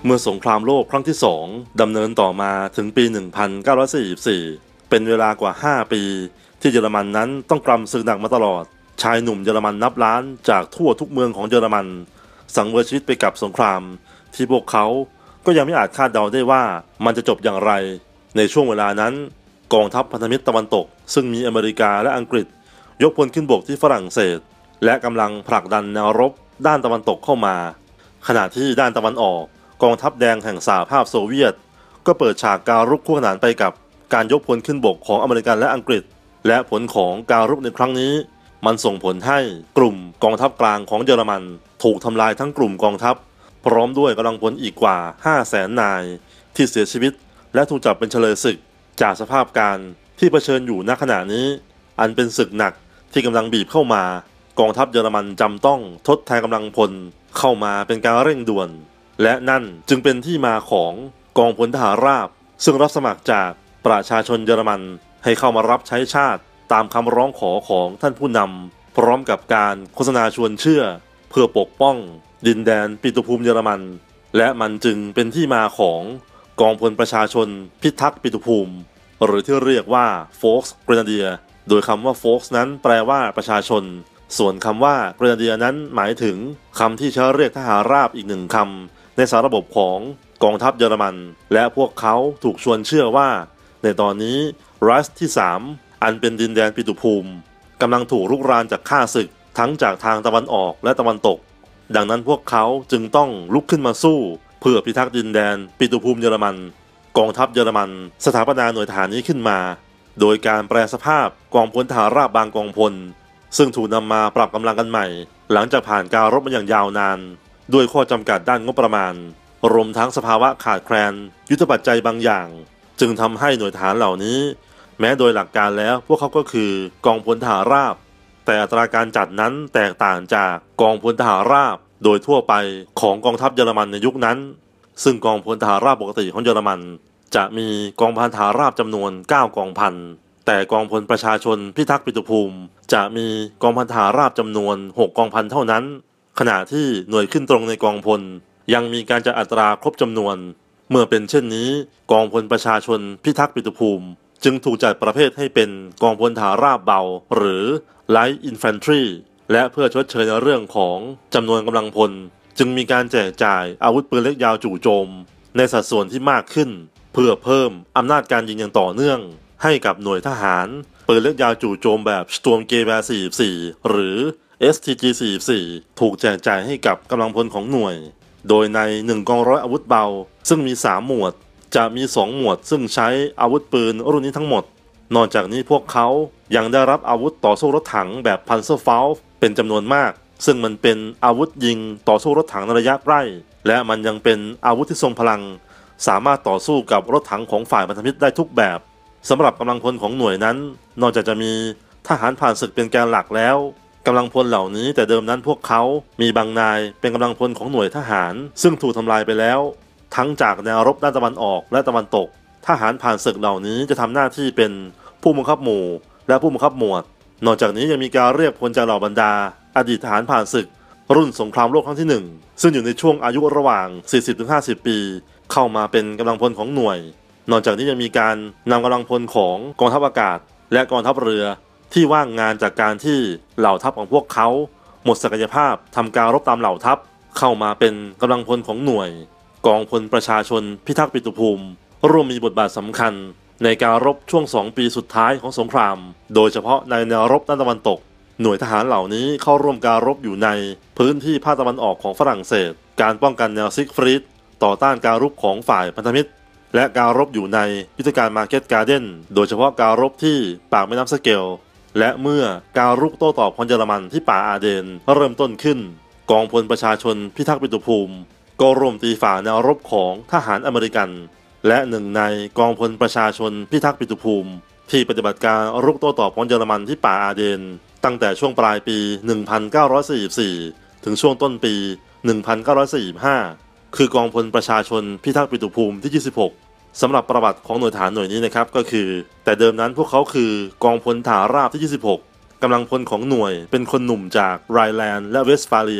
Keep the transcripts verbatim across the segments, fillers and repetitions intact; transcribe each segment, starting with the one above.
เมื่อสงครามโลกครั้งที่สองดำเนินต่อมาถึงปี หนึ่งพันเก้าร้อยสี่สิบสี่ เป็นเวลากว่า ห้า ปีที่เยอรมันนั้นต้องกำศึกหนักมาตลอดชายหนุ่มเยอรมันนับล้านจากทั่วทุกเมืองของเยอรมันสังเวยชีวิตไปกับสงครามที่พวกเขาก็ยังไม่อาจคาดเดาได้ว่ามันจะจบอย่างไรในช่วงเวลานั้นกองทัพพันธมิตรตะวันตกซึ่งมีอเมริกาและอังกฤษยกพลขึ้นบกที่ฝรั่งเศสและกำลังผลักดันแนวรบด้านตะวันตกเข้ามาขณะที่ด้านตะวันออกกองทัพแดงแห่งสหภาพโซเวียตก็เปิดฉากการรุกคู่ขนานไปกับการยกพลขึ้นบกของอเมริกันและอังกฤษและผลของการรุกในครั้งนี้มันส่งผลให้กลุ่มกองทัพกลางของเยอรมันถูกทำลายทั้งกลุ่มกองทัพพร้อมด้วยกำลังพลอีกกว่า ห้าแสน นายที่เสียชีวิตและถูกจับเป็นเฉลยศึกจากสภาพการที่เผชิญอยู่ณขณะนี้อันเป็นศึกหนักที่กำลังบีบเข้ามากองทัพเยอรมันจำต้องทดแทนกำลังพลเข้ามาเป็นการเร่งด่วนและนั่นจึงเป็นที่มาของกองพลทหารราบซึ่งรับสมัครจากประชาชนเยอรมันให้เข้ามารับใช้ชาติตามคำร้องขอของท่านผู้นำพร้อมกับการโฆษณาชวนเชื่อเพื่อปกป้องดินแดนปิตุภูมิเยอรมันและมันจึงเป็นที่มาของกองพลประชาชนพิทักษ์ปิตุภูมิหรือที่เรียกว่า Volksgrenadier โดยคำว่า Volks นั้นแปลว่าประชาชนส่วนคำว่า Grenadier นั้นหมายถึงคำที่ใช้เรียกทหารราบอีกหนึ่งคำในสารระบบของกองทัพเยอรมันและพวกเขาถูกชวนเชื่อว่าในตอนนี้รัสที่สามอันเป็นดินแดนปิตุภูมิกำลังถูกรุกรานจากข้าศึกทั้งจากทางตะวันออกและตะวันตกดังนั้นพวกเขาจึงต้องลุกขึ้นมาสู้เพื่อพิทักษ์ดินแดนปิตุภูมิเยอรมันกองทัพเยอรมันสถาปนาหน่วยทหารนี้ขึ้นมาโดยการแปลสภาพกองพลทหารราบบางกองพลซึ่งถูกนำมาปรับกำลังกันใหม่หลังจากผ่านการรบมาอย่างยาวนานด้วยข้อจำกัดด้านงบประมาณรวมทั้งสภาวะขาดแคลนยุทธปัจจัยบางอย่างจึงทำให้หน่วยทหารเหล่านี้แม้โดยหลักการแล้วพวกเขาก็คือกองพลทหารราบแต่อัตราการจัดนั้นแตกต่างจากกองพลทหารราบโดยทั่วไปของกองทัพเยอรมันในยุคนั้นซึ่งกองพลทหารราบปกติของเยอรมันจะมีกองพันทหารราบจำนวนเก้ากองพันแต่กองพลประชาชนพิทักษ์ปิตุภูมิจะมีกองพันทหารราบจำนวนหกกองพันเท่านั้นขณะที่หน่วยขึ้นตรงในกองพลยังมีการจัดอัตราครบจำนวนเมื่อเป็นเช่นนี้กองพลประชาชนพิทักษ์ปิตุภูมิจึงถูกจัดประเภทให้เป็นกองพลทหารราบเบาหรือ Light Infantry และเพื่อชดเชยในเรื่องของจำนวนกำลังพลจึงมีการแจกจ่ายอาวุธปืนเล็กยาวจู่โจมในสัดส่วนที่มากขึ้นเพื่อเพิ่มอำนาจการยิงอย่างต่อเนื่องให้กับหน่วยทหารปืนเล็กยาวจู่โจมแบบ Sturmgewehr สี่สิบสี่ หรือ เอส ที จี สี่สิบสี่ ถูกแจกจ่ายให้กับกำลังพลของหน่วยโดยในหนึ่งกองร้อยอาวุธเบาซึ่งมีสามหมวดจะมีสองหมวดซึ่งใช้อาวุธปืนรุ่นนี้ทั้งหมดนอกจากนี้พวกเขายังได้รับอาวุธต่อสู้รถถังแบบ Panzerfaust เป็นจำนวนมากซึ่งมันเป็นอาวุธยิงต่อสู้รถถังในระยะใกล้และมันยังเป็นอาวุธที่ทรงพลังสามารถต่อสู้กับรถถังของฝ่ายพันธมิตรได้ทุกแบบสำหรับกำลังพลของหน่วยนั้นนอกจากจะมีทหารผ่านศึกเป็นแกนหลักแล้วกำลังพลเหล่านี้แต่เดิมนั้นพวกเขามีบางนายเป็นกำลังพลของหน่วยทหารซึ่งถูกทำลายไปแล้วทั้งจากแนวรบด้านตะวันออกและตะวันตกทหารผ่านศึกเหล่านี้จะทำหน้าที่เป็นผู้บังคับหมู่และผู้บังคับหมวดนอกจากนี้ยังมีการเรียกพลจากเหล่าบรรดาอดีตทหารผ่านศึกรุ่นสงครามโลกครั้งที่หนึ่งซึ่งอยู่ในช่วงอายุระหว่าง สี่สิบถึงห้าสิบ ปีเข้ามาเป็นกำลังพลของหน่วยนอกจากนี้ยังมีการนำกำลังพลของกองทัพอากาศและกองทัพเรือที่ว่างงานจากการที่เหล่าทัพของพวกเขาหมดศักยภาพทำการรบตามเหล่าทัพเข้ามาเป็นกำลังพลของหน่วยกองพลประชาชนพิทักษ์ปิตุภูมิร่วมมีบทบาทสำคัญในการรบช่วงสองปีสุดท้ายของสงครามโดยเฉพาะในแนวรบด้านตะวันตกหน่วยทหารเหล่านี้เข้าร่วมการรบอยู่ในพื้นที่ภาคตะวันออกของฝรั่งเศสการป้องกันแนวซิกฟรีดต่อต้านการรุกของฝ่ายพันธมิตรและการรบอยู่ในยุทธการมาร์เก็ตการ์เด้นโดยเฉพาะการรบที่ปากแม่น้ำสเกลและเมื่อการรุกโต้ตอบของเยอรมันที่ป่าอาเดนเริ่มต้นขึ้นกองพลประชาชนพิทักษ์ปิตุภูมิก็ร่วมตีฝ่าแนวรบของทหารอเมริกันและหนึ่งในกองพลประชาชนพิทักษ์ปิตุภูมิที่ปฏิบัติการรุกโต้ตอบของเยอรมันที่ป่าอาเดนตั้งแต่ช่วงปลายปี หนึ่งพันเก้าร้อยสี่สิบสี่ ถึงช่วงต้นปี หนึ่งพันเก้าร้อยสี่สิบห้า คือกองพลประชาชนพิทักษ์ปิตุภูมิที่ ยี่สิบหกสำหรับประวัติของหน่วยทหารหน่วยนี้นะครับก็คือแต่เดิมนั้นพวกเขาคือกองพลทหารราบที่ ยี่สิบหกกำลังพลของหน่วยเป็นคนหนุ่มจากไรแลนด์และเวสต์ฟาเลีย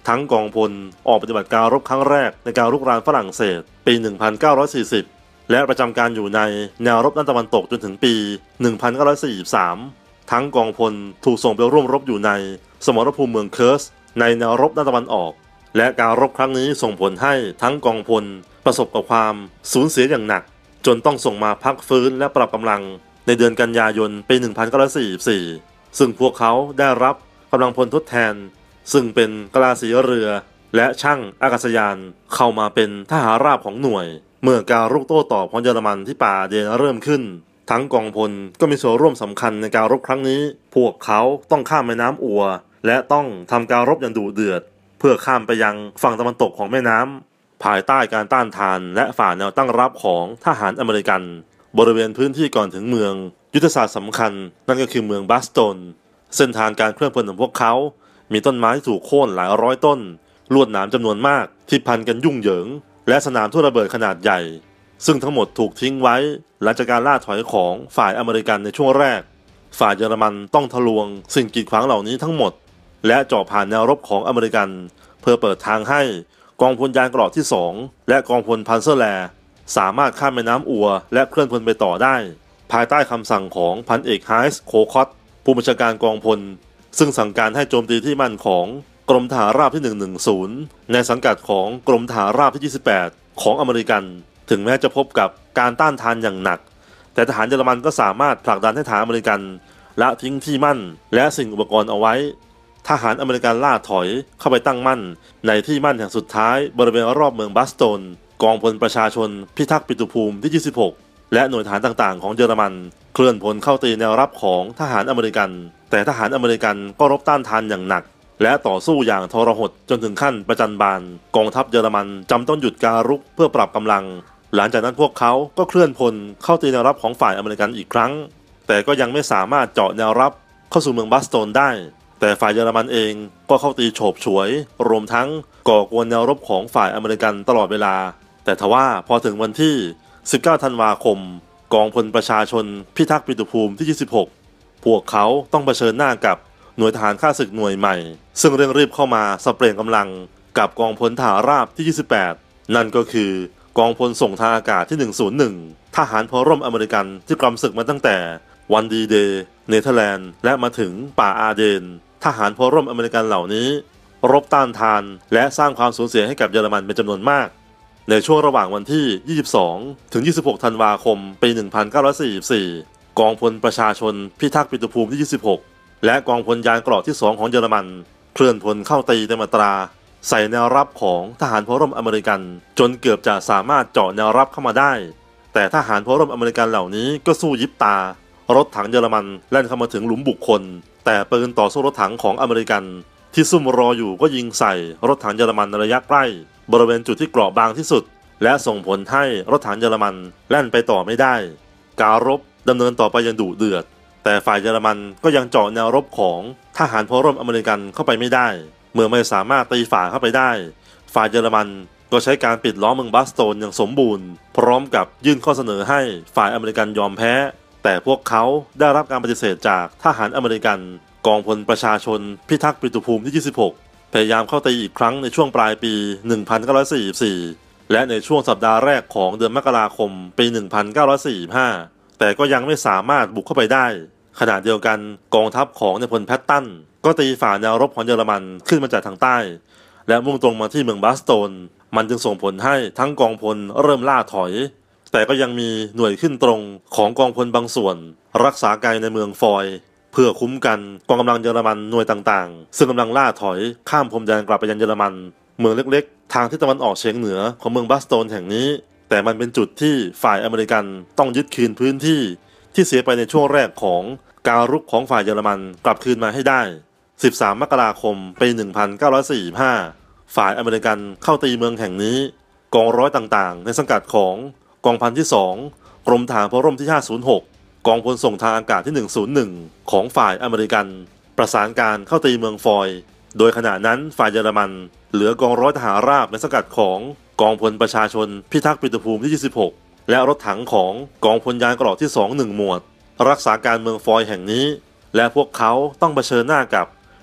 ทั้งกองพลออกปฏิบัติการรบครั้งแรกในการรุกรานฝรั่งเศสปี หนึ่งพันเก้าร้อยสี่สิบ และประจำการอยู่ในแนวรบด้านตะวันตกจนถึงปี หนึ่งพันเก้าร้อยสี่สิบสาม ทั้งกองพลถูกส่งไปร่วมรบอยู่ในสมรภูมิเมืองเคิร์สในแนวรบด้านตะวันออกและการรบครั้งนี้ส่งผลให้ทั้งกองพลประสบกับความสูญเสียอย่างหนักจนต้องส่งมาพักฟื้นและปรับกำลังในเดือนกันยายนปี หนึ่งพันเก้าร้อยสี่สิบสี่ ซึ่งพวกเขาได้รับกำลังพลทดแทนซึ่งเป็นกลาสีเรือและช่างอากาศยานเข้ามาเป็นทหารราบของหน่วยเมื่อการรุกโต้ตอบของเยอรมันที่ป่าเดนเริ่มขึ้นทั้งกองพลก็มีส่วนร่วมสำคัญในการรบครั้งนี้พวกเขาต้องข้ามแม่น้ำอัวและต้องทำการรบอย่างดุเดือดเพื่อข้ามไปยังฝั่งตะวันตกของแม่น้ำภายใต้การต้านทานและฝ่าแนวตั้งรับของทหารอเมริกันบริเวณพื้นที่ก่อนถึงเมืองยุทธศาสตร์สำคัญนั่นก็คือเมืองบัสโตนเส้นทางการเคลื่อนพลของพวกเขามีต้นไม้ที่ถูกโค่นหลายร้อยต้นลวดหนามจำนวนมากที่พันกันยุ่งเหยิงและสนามทุ่นระเบิดขนาดใหญ่ซึ่งทั้งหมดถูกทิ้งไว้หลังจากการล่าถอยของฝ่ายอเมริกันในช่วงแรกฝ่ายเยอรมันต้องทะลวงสิ่งกีดขวางเหล่านี้ทั้งหมดและเจาะผ่านแนวรบของอเมริกันเพื่อเปิดทางให้กองพลยานเกราะที่สองและกองพลพันเซอร์แลสามารถข้ามแม่น้ำอัวและเคลื่อนพลไปต่อได้ภายใต้คำสั่งของพันเอกไฮส์โคคอตผู้บัญชาการกองพลซึ่งสั่งการให้โจมตีที่มั่นของกรมทหารราบที่หนึ่งหนึ่งศูนย์ในสังกัดของกรมทหารราบที่ยี่สิบแปดของอเมริกันถึงแม้จะพบกับการต้านทานอย่างหนักแต่ทหารเยอรมันก็สามารถผลักดันให้ทหารอเมริกันละทิ้งที่มั่นและสิ่งอุปกรณ์เอาไว้ทหารอเมริกันล่าถอยเข้าไปตั้งมั่นในที่มั่นแห่งสุดท้ายบริเวณรอบเมืองบัสโตนกองพลประชาชนพิทักษ์ปิตุภูมิที่ยี่สิบหกและหน่วยทหารต่างๆของเยอรมันเคลื่อนพลเข้าตีแนวรับของทหารอเมริกันแต่ทหารอเมริกันก็รบต้านทานอย่างหนักและต่อสู้อย่างทรหดจนถึงขั้นประจันบานกองทัพเยอรมันจำต้องหยุดการรุกเพื่อปรับกำลังหลังจากนั้นพวกเขาก็เคลื่อนพลเข้าตีแนวรับของฝ่ายอเมริกันอีกครั้งแต่ก็ยังไม่สามารถเจาะแนวรับเข้าสู่เมืองบัสโตนได้แต่ฝ่ายเยอรมันเองก็เข้าตีโฉบฉวยรวมทั้งก่อกวนแนวรบของฝ่ายอเมริกันตลอดเวลาแต่ทว่าพอถึงวันที่สิบเก้าธันวาคมกองพลประชาชนพิทักษ์ปิตุภูมิที่ยี่สิบหกพวกเขาต้องเผชิญหน้ากับหน่วยทหารข้าศึกหน่วยใหม่ซึ่งเร่งรีบเข้ามาสับเปลี่ยนกำลังกับกองพลทหารราบที่ยี่สิบแปดนั่นก็คือกองพลส่งทางอากาศที่หนึ่งศูนย์หนึ่งทหารพลร่มอเมริกันที่กำศึกมาตั้งแต่วันดีเดย์เนเธอร์แลนด์และมาถึงป่าอาร์เดนทหารพลร่มอเมริกันเหล่านี้รบต้านทานและสร้างความสูญเสียให้กับเยอรมันเป็นจำนวนมากในช่วงระหว่างวันที่ยี่สิบสองถึงยี่สิบหกธันวาคมปีหนึ่งพันเก้าร้อยสี่สิบสี่กองพลประชาชนพิทักษ์ปิตุภูมิที่ยี่สิบหกและกองพลยานเกราะที่สองของเยอรมันเคลื่อนพลเข้าตีเต็มอัตราใส่แนวรับของทหารพลร่มอเมริกันจนเกือบจะสามารถเจาะแนวรับเข้ามาได้แต่ทหารพลร่มอเมริกันเหล่านี้ก็สู้ยิบตารถถังเยอรมันแล่นเข้ามาถึงหลุมบุคคลแต่ปืนต่อสู้รถถังของอเมริกันที่ซุ่มรออยู่ก็ยิงใส่รถถังเยอรมันในระยะใกล้บริเวณจุดที่เกราะบางที่สุดและส่งผลให้รถถังเยอรมันแล่นไปต่อไม่ได้การรบดำเนินต่อไปอย่างดุเดือดแต่ฝ่ายเยอรมันก็ยังเจาะแนวรบของทหารพลร่มอเมริกันเข้าไปไม่ได้เมื่อไม่สามารถตีฝ่าเข้าไปได้ฝ่ายเยอรมันก็ใช้การปิดล้อมเมืองบัสโตนอย่างสมบูรณ์พร้อมกับยื่นข้อเสนอให้ฝ่ายอเมริกันยอมแพ้แต่พวกเขาได้รับการปฏิเสธจากทหารอเมริกันกองพลประชาชนพิทักษ์ปิตุภูมิที่ยี่สิบหกพยายามเข้าตีอีกครั้งในช่วงปลายปีหนึ่งพันเก้าร้อยสี่สิบสี่และในช่วงสัปดาห์แรกของเดือนมกราคมปีหนึ่งพันเก้าร้อยสี่สิบห้าแต่ก็ยังไม่สามารถบุกเข้าไปได้ขณะเดียวกันกองทัพของนายพลแพตตันก็ตีฝ่าแนวรบของเยอรมันขึ้นมาจากทางใต้และมุ่งตรงมาที่เมืองบัสโตนมันจึงส่งผลให้ทั้งกองพลเริ่มล่าถอยแต่ก็ยังมีหน่วยขึ้นตรงของกองพลบางส่วนรักษาไกลในเมืองฟอยเพื่อคุ้มกันกองกำลังเยอรมันหน่วยต่างๆซึ่งกำลังล่าถอยข้ามพรมแดนกลับไปยังเยอรมันเมืองเล็กๆทางทิศตะวันออกเฉียงเหนือของเมืองบัสโตนแห่งนี้แต่มันเป็นจุดที่ฝ่ายอเมริกันต้องยึดคืนพื้นที่ที่เสียไปในช่วงแรกของการรุกของฝ่ายเยอรมันกลับคืนมาให้ได้สิบสามมกราคมปีหนึ่งพันเก้าร้อยสี่สิบห้าฝ่ายอเมริกันเข้าตีเมืองแห่งนี้กองร้อยต่างๆในสังกัดของกองพันที่สองกรมทหารพลร่มที่ห้าศูนย์หกกองพลส่งทางอากาศที่หนึ่งศูนย์หนึ่งของฝ่ายอเมริกันประสานการเข้าตีเมืองฟอยโดยขณะนั้นฝ่ายเยอรมันเหลือกองร้อยทหารราบในสังกัดของกองพลประชาชนพิทักษ์ปิตุภูมิที่ยี่สิบหกและรถถังของกองพลยานเกราะที่สองหนึ่งหมวดรักษาการเมืองฟอยแห่งนี้และพวกเขาต้องเผชิญหน้ากับ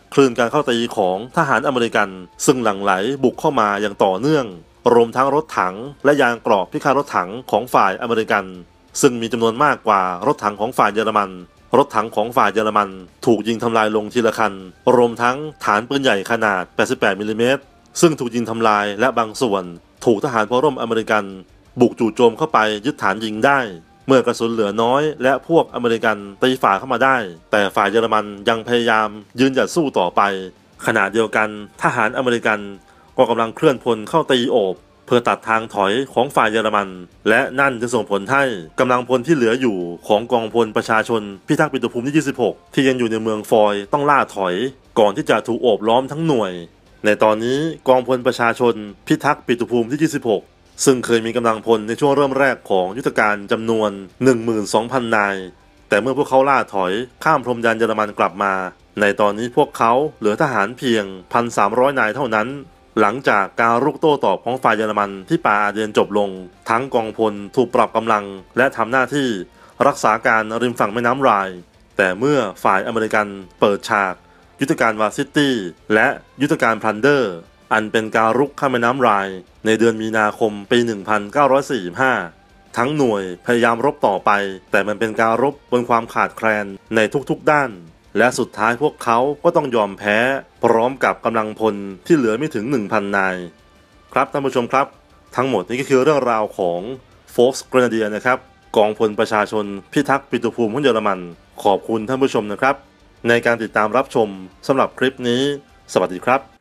คลื่นการเข้าตีของทหารอเมริกันซึ่งหลั่งไหลบุกเข้ามาอย่างต่อเนื่องรวมทั้งรถถังและยางเกราะพิฆาตรถถังของฝ่ายอเมริกันซึ่งมีจำนวนมากกว่ารถถังของฝ่ายเยอรมันรถถังของฝ่ายเยอรมันถูกยิงทำลายลงทีละคันรวมทั้งฐานปืนใหญ่ขนาดแปดสิบแปดมิลลิเมตรซึ่งถูกยิงทำลายและบางส่วนถูกทหารพลร่มอเมริกันบุกจู่โจมเข้าไปยึดฐานยิงได้เมื่อกระสุนเหลือน้อยและพวกอเมริกันตีฝ่าเข้ามาได้แต่ฝ่ายเยอรมันยังพยายามยืนหยัดสู้ต่อไปขณะเดียวกันทหารอเมริกันก็กำลังเคลื่อนพลเข้าตีโอบเพื่อตัดทางถอยของฝ่ายเยอรมันและนั่นจะส่งผลให้กำลังพลที่เหลืออยู่ของกองพลประชาชนพิทักษ์ปิตุภูมิที่ยี่สิบหกที่ยังอยู่ในเมืองฟอยต้องล่าถอยก่อนที่จะถูกโอบล้อมทั้งหน่วยในตอนนี้กองพลประชาชนพิทักษ์ปิตุภูมิที่ยี่สิบหกซึ่งเคยมีกำลังพลในช่วงเริ่มแรกของยุทธการจำนวน หนึ่งหมื่นสองพัน นายแต่เมื่อพวกเขาล่าถอยข้ามพรมแดนเยอรมันกลับมาในตอนนี้พวกเขาเหลือทหารเพียง หนึ่งพันสามร้อย นายเท่านั้นหลังจากการรุกโต้ตอบของฝ่ายเยอรมันที่ป่าอาเดียนจบลงทั้งกองพลถูกปรับกำลังและทำหน้าที่รักษาการริมฝั่งแม่น้ำไรน์แต่เมื่อฝ่ายอเมริกันเปิดฉากยุทธการวาซิตี้และยุทธการพลันเดอร์อันเป็นการรุกข้ามแม่น้ำไรน์ในเดือนมีนาคมปี หนึ่งพันเก้าร้อยสี่สิบห้า ทั้งหน่วยพยายามรบต่อไปแต่มันเป็นการรบบนความขาดแคลนในทุกๆด้านและสุดท้ายพวกเขาก็ต้องยอมแพ้พร้อมกับกำลังพลที่เหลือไม่ถึง หนึ่งพัน นายครับท่านผู้ชมครับทั้งหมดนี้ก็คือเรื่องราวของ Volksgrenadier นะครับกองพลประชาชนพิทักษ์ปิตุภูมิของเยอรมันขอบคุณท่านผู้ชมนะครับในการติดตามรับชมสำหรับคลิปนี้สวัสดีครับ